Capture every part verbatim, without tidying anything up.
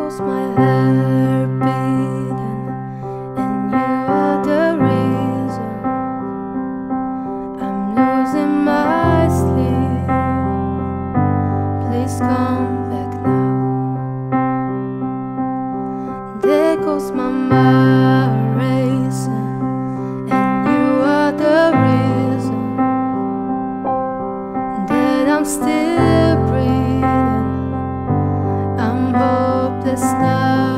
goes my heart beating, and you are the reason I'm losing my sleep. Please come back now. There goes my mind racing, and you are the reason that I'm still breathing. I'm hopeless now.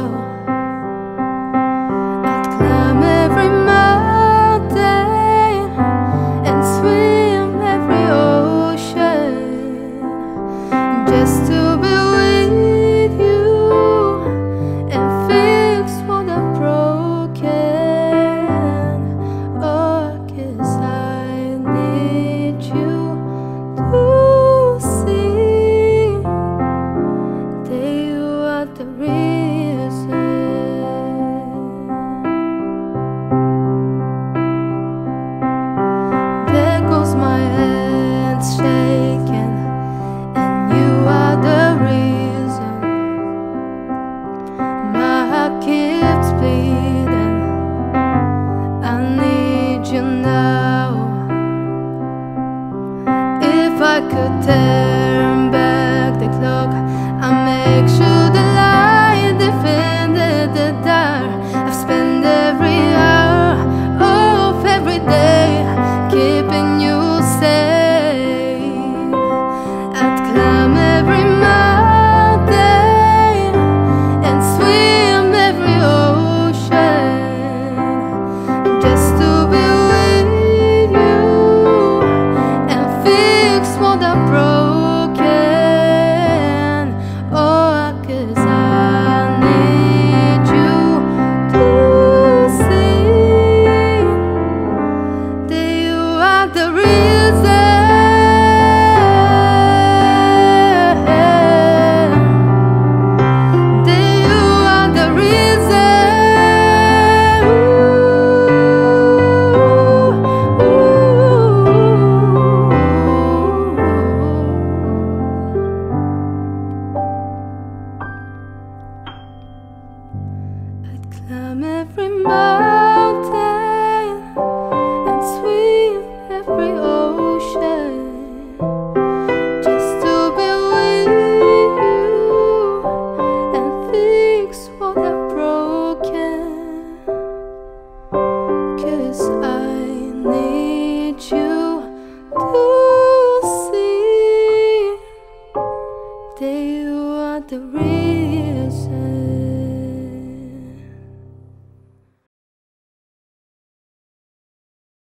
I'd climb every mountain and swim every ocean just to be with you and fix what I've broken. Oh, 'cause I need you to see that you are the reason. There goes my hands shaking, and you are the reason my heart keeps bleeding. I need you now. If I could turn back the clock, I'd make sure the light defended the dark. I've spent every hour of every day keeping you safe. I'd climb every mountain and swim every ocean just to be with you and fix what I've broken. Oh, 'cause I need you to see that you are the reason. That you are the reason. I'd climb every mountain